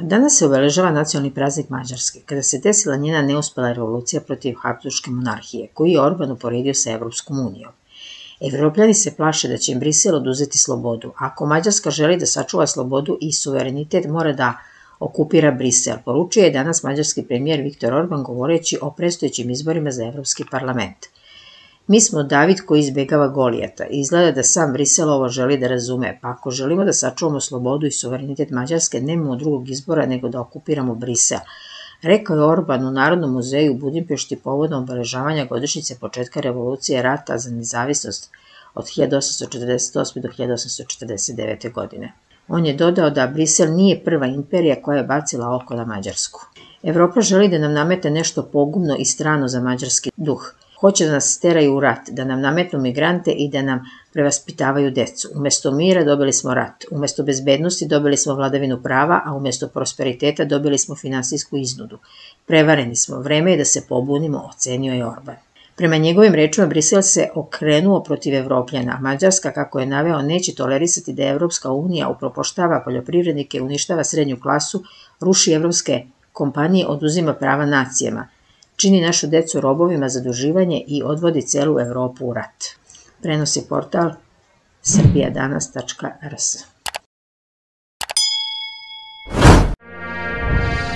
Danas se obeležava nacionalni praznik Mađarske, kada se desila njena neuspela revolucija protiv Habsburške monarhije, koju je Orban uporedio sa Evropskom unijom. Evropljani se plaše da će im Brisel oduzeti slobodu. Ako Mađarska želi da sačuva slobodu i suverenitet, mora da okupira Brisel, poručio je danas mađarski premijer Viktor Orban govoreći o predstojećim izborima za Evropski parlament. Mi smo David koji izbegava Golijata i izgleda da sam Brisel ovo želi da razume, pa ako želimo da sačuvamo slobodu i suverenitet Mađarske, nemamo drugog izbora nego da okupiramo Brisel, rekao je Orban u Narodnom muzeju u Budimpešti povodom obeležavanja godišnjice početka revolucije rata za nezavisnost od 1848. do 1849. godine. On je dodao da Brisel nije prva imperija koja je bacila oko na Mađarsku. Evropa želi da nam namete nešto pogubno i strano za mađarski duh. Hoće da nas steraju u rat, da nam nametnu migrante i da nam prevaspitavaju decu. Umesto mira dobili smo rat, umesto bezbednosti dobili smo vladavinu prava, a umesto prosperiteta dobili smo finansijsku iznudu. Prevareni smo, vreme je da se pobunimo, ocenio je Orban. Prema njegovim rečima, Brisel se okrenuo protiv Evropljana, a Mađarska, kako je naveo, neće tolerisati da Evropska unija upropaštava poljoprivrednike, uništava srednju klasu, ruši evropske kompanije, oduzima prava nacijama, čini našu decu robovima za zaduživanje i odvodi celu Evropu u rat. Prenosi portal srbijadanas.rs.